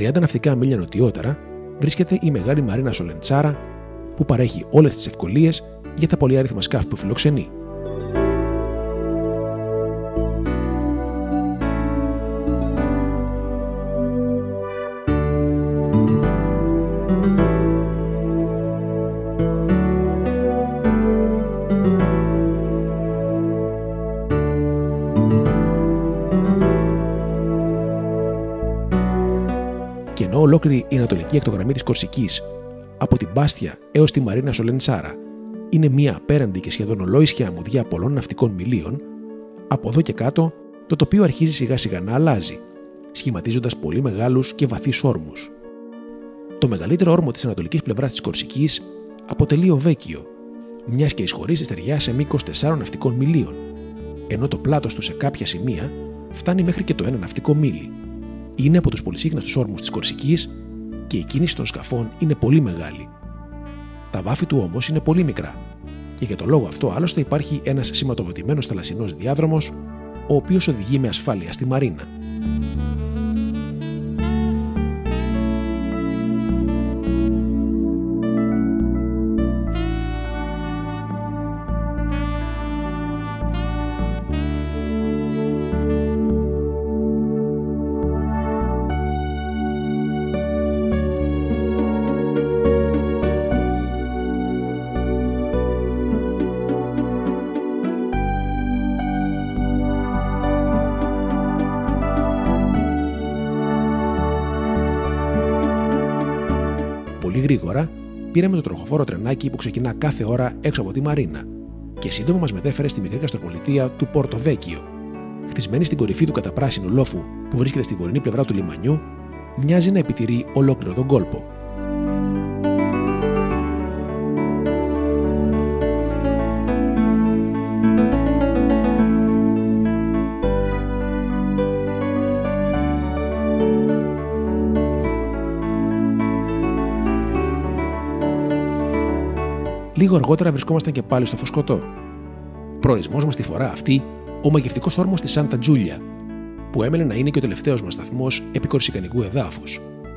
30 ναυτικά μίλια νοτιότερα βρίσκεται η Μεγάλη Μαρίνα Σολεντσάρα, που παρέχει όλες τις ευκολίες για τα πολυάριθμα σκάφη που φιλοξενεί. Και ενώ ολόκληρη η ανατολική ακτογραμμή της Κορσικής, από την Μπάστια έως τη Μαρίνα Σολεντσάρα, είναι μια απέραντη και σχεδόν ολόισια αμμουδιά πολλών ναυτικών μιλίων, από εδώ και κάτω το τοπίο αρχίζει σιγά σιγά να αλλάζει, σχηματίζοντας πολύ μεγάλους και βαθύς όρμους. Το μεγαλύτερο όρμο της ανατολικής πλευράς της Κορσικής αποτελεί ο Βέκιο, μιας και εισχωρεί στη στεριά σε μήκος 4 ναυτικών μιλίων, ενώ το πλάτος του σε κάποια σημεία φτάνει μέχρι και το 1 ναυτικό μίλι. Είναι από τους πολυσύχναστους όρμους της Κορσικής και η κίνηση των σκαφών είναι πολύ μεγάλη. Τα βάφη του όμως είναι πολύ μικρά και για τον λόγο αυτό άλλωστε υπάρχει ένας σηματοδοτημένος θαλασσινός διάδρομος, ο οποίος οδηγεί με ασφάλεια στη Μαρίνα. Πολύ γρήγορα πήραμε το τροχοφόρο τρενάκι που ξεκινά κάθε ώρα έξω από τη Μαρίνα και σύντομα μας μετέφερε στη μικρή γαστροπολιτεία του Πόρτο Βέκιο. Χτισμένη στην κορυφή του καταπράσινου λόφου που βρίσκεται στη βορεινή πλευρά του λιμανιού, μοιάζει να επιτηρεί ολόκληρο τον κόλπο. Λίγο αργότερα βρισκόμασταν και πάλι στο Φωσκωτό. Προορισμός μας τη φορά αυτή, ο μαγευτικός όρμος της Σάντα Τζούλια, που έμενε να είναι και ο τελευταίος μας σταθμός επί κορσικανικού εδάφους.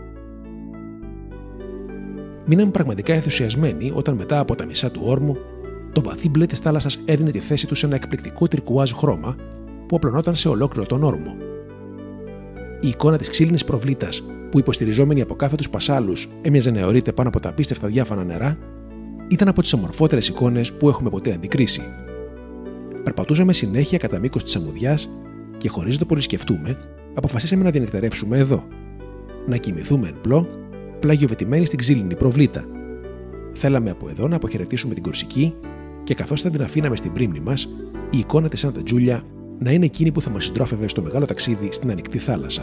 Μείναμε πραγματικά ενθουσιασμένοι όταν μετά από τα μισά του όρμου, το βαθύ μπλε της θάλασσας έδινε τη θέση του σε ένα εκπληκτικό τυρκουάζ χρώμα που απλωνόταν σε ολόκληρο τον όρμο. Η εικόνα της ξύλινης προβλήτας, που υποστηριζόμενη από κάθετους πασάλους έμοιαζε να αιωρείται πάνω από τα απίστευτα διάφανα νερά, ήταν από τις ομορφότερες εικόνες που έχουμε ποτέ αντικρίσει. Περπατούσαμε συνέχεια κατά μήκος της αμμουδιάς και χωρίς να το πολυσκεφτούμε, αποφασίσαμε να διανυκτερεύσουμε εδώ. Να κοιμηθούμε εν πλώ, πλαγιοβετημένοι στην ξύλινη προβλήτα. Θέλαμε από εδώ να αποχαιρετήσουμε την Κορσική και καθώς θα την αφήναμε στην πρίμνη μας, η εικόνα της Σάντα Τζούλια να είναι εκείνη που θα μας συντρόφευε στο μεγάλο ταξίδι στην ανοιχτή θάλασσα.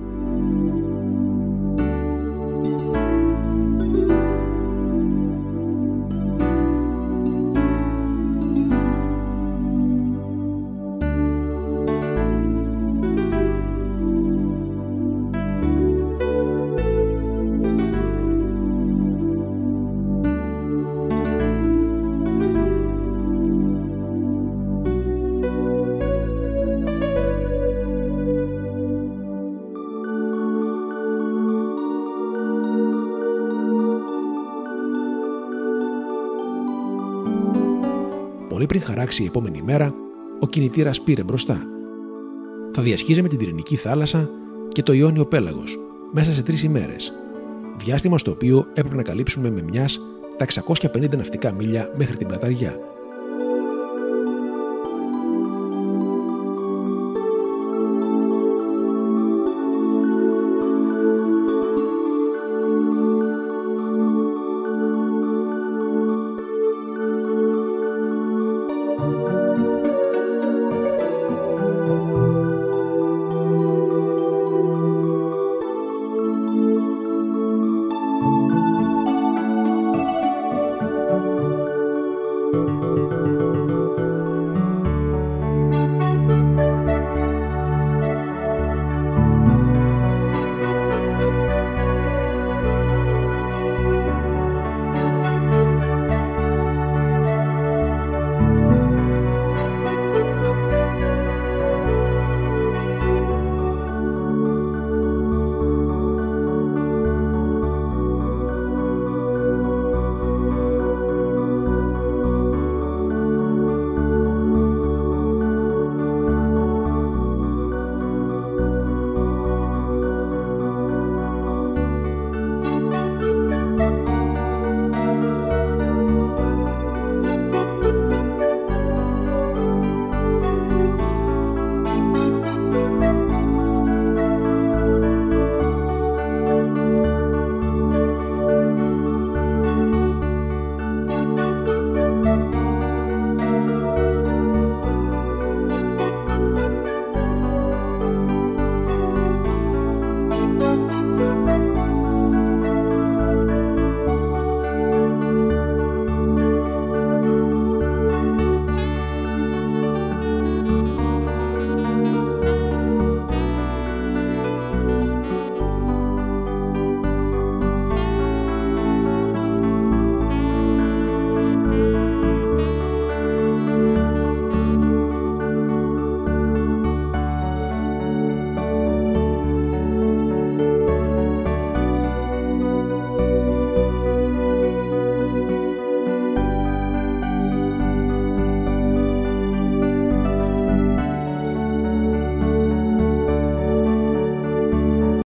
Πολύ πριν χαράξει η επόμενη μέρα, ο κινητήρας πήρε μπροστά. Θα διασχίζαμε την Τυρινική θάλασσα και το Ιόνιο πέλαγος μέσα σε 3 ημέρες. Διάστημα στο οποίο έπρεπε να καλύψουμε με μιας τα 650 ναυτικά μίλια μέχρι την Πλαταριά.